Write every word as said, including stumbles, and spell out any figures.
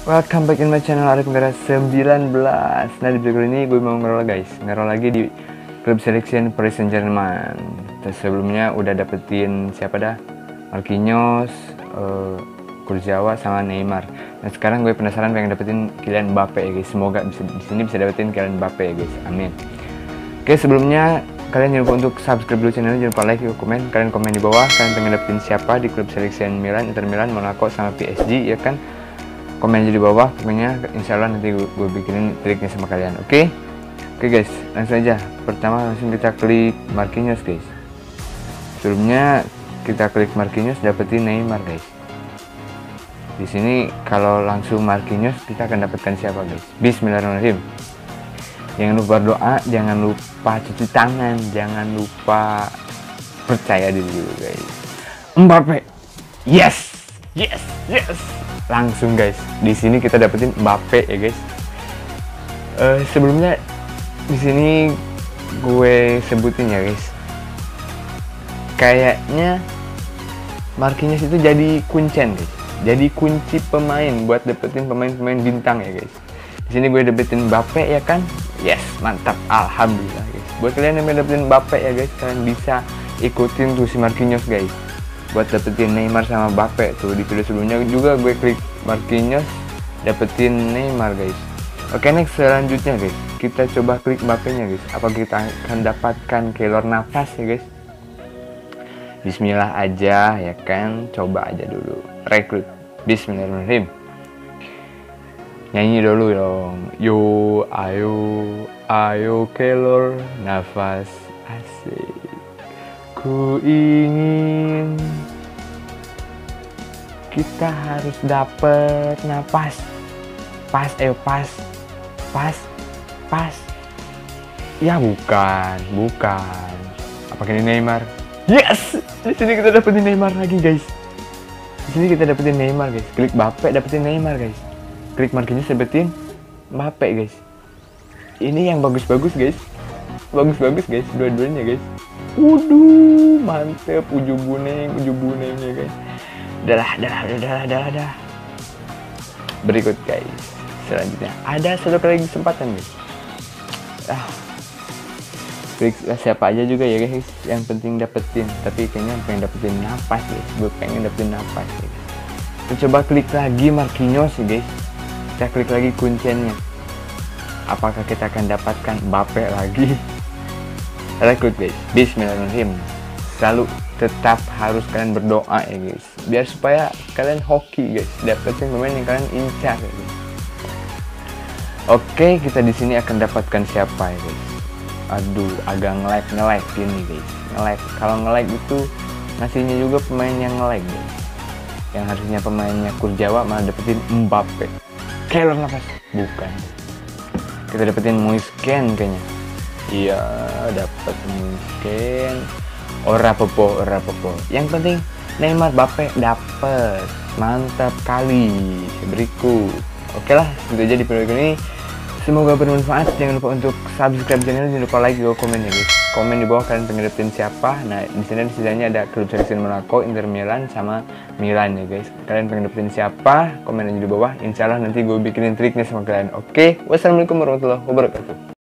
Welcome back in my channel Arif Negara sembilan belas. Nah, di video ini gue mau ngerol guys Ngerol lagi di klub selection Paris Saint Germain. Terus sebelumnya udah dapetin siapa dah, Marquinhos, uh, Kurzawa sama Neymar. Nah sekarang gue penasaran pengen dapetin Kylian Mbappe ya guys. Semoga bisa, di sini bisa dapetin Kylian Mbappe ya guys, amin. Oke, sebelumnya kalian jangan lupa untuk subscribe dulu channelnya, jangan lupa like, juga komen. Kalian komen di bawah kalian pengen dapetin siapa di klub selection Milan, Inter Milan, Monaco sama P S G ya kan. Komen aja di bawah, pokoknya insya Allah nanti gue, gue bikinin triknya sama kalian. Oke, okay? Oke okay guys, langsung aja. Pertama langsung kita klik Marquinhos guys. Sebelumnya kita klik Marquinhos, dapetin Neymar guys. Di sini kalau langsung Marquinhos kita akan dapatkan siapa guys? Bismillahirrahmanirrahim. Jangan lupa berdoa, jangan lupa cuci tangan, jangan lupa percaya diri dulu guys. Mbappe, yes, yes, yes. Langsung guys, di sini kita dapetin Mbappe ya guys. Uh, sebelumnya di sini gue sebutin ya guys, kayaknya Marquinhos itu jadi kuncen guys, jadi kunci pemain buat dapetin pemain-pemain bintang ya guys. Di sini gue dapetin Mbappe ya kan, yes, mantap, alhamdulillah guys. Buat kalian yang mau dapetin Mbappe ya guys, kalian bisa ikutin tuh si Marquinhos guys buat dapetin Neymar sama Mbappe. Tuh di video sebelumnya juga gue klik Marquinhos, dapetin Neymar guys. Oke, next selanjutnya guys, kita coba klik Mbappe nya guys. Apa kita akan dapatkan kelor nafas ya guys? Bismillah aja ya kan, coba aja dulu. Rekrut, bismillahirrahmanirrahim. Nyanyi dulu dong. Yo, ayo, ayo kelor nafas, asik. Ku ingin kita harus dapet napas. Pas, ayo pas, pas, pas. Ya bukan, bukan. Apakah ini Neymar? Yes, di sini kita dapetin Neymar lagi guys. Di sini kita dapetin Neymar guys. Klik Mbappe, dapetin Neymar guys. Klik Marquinhos, dapetin Mbappe guys. Ini yang bagus-bagus guys. Bagus-bagus guys, dua-duanya guys. Waduh, mantep, ujung buneng, ujung buneng ya guys. Dalah, dalah, dalah, dalah, dalah. Berikut guys, selanjutnya ada satu kali kesempatan guys. Ah, klik siapa aja juga ya guys, yang penting dapetin. Tapi kayaknya pengen dapetin napas guys. Gue pengen dapetin napas ya guys. Kita coba klik lagi Marquinhos ya guys. Kita klik lagi kuncinya. Apakah kita akan dapatkan Mbappe lagi? Rekrut guys, bismillahirrahmanirrahim. Selalu tetap harus kalian berdoa ya guys, biar supaya kalian hoki guys, dapetin pemain yang kalian incar ya guys. Oke, kita di sini akan dapatkan siapa ya guys? Aduh, agak nge-lag nge-lag gini guys, nge-lag. Kalau nge-lag itu ngasihnya juga pemain yang nge-lag guys. Yang harusnya pemainnya Kurzawa malah dapetin Mbappe. Kelor nafas, bukan. Kita dapetin Moisken kayaknya. Iya, dapat mungkin ora popo, ora popo. Yang penting Neymar, Mbappe dapat. Mantap kali. Berikut. Oke lah, itu aja di video ini. Semoga bermanfaat. Jangan lupa untuk subscribe channel, jangan lupa like, juga komen ya guys. Komen di bawah kalian pengen dapetin siapa. Nah, di sini sisanya ada klub selection Monaco, Inter Milan sama Milan ya guys. Kalian pengen dapetin siapa? Komen aja di bawah. Insya Allah nanti gue bikinin triknya sama kalian. Oke, wassalamualaikum warahmatullahi wabarakatuh.